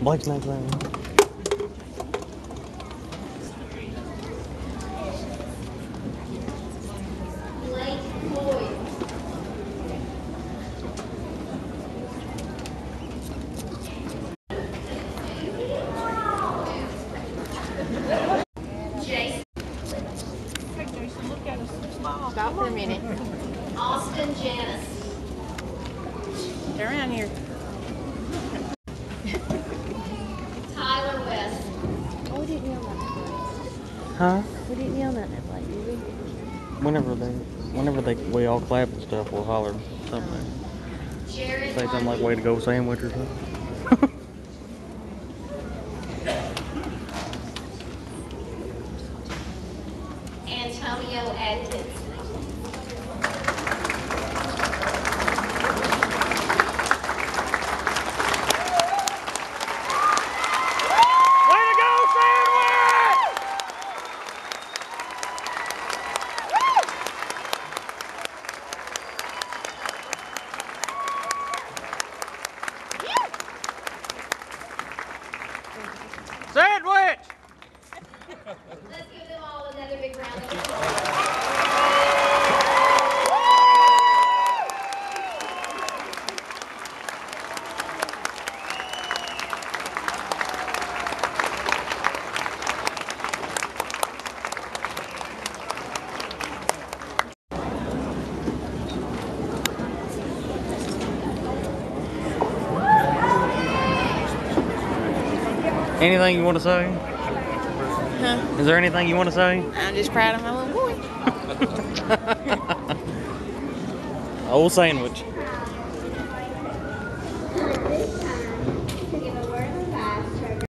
Blake's next man. Stop for a minute. Austin Janice. They're around here. Tyler West. Oh, we didn't yell that night. Huh? We didn't yell that night, did we? Whenever we all clap and stuff, we'll holler something. Jared Say something like Lundy. "way to go" sandwich or something. Antonio Adkins. Sandwich! Let's give them all another big round of applause. Anything you want to say? Huh? Is there anything you want to say? I'm just proud of my little boy. Old sandwich.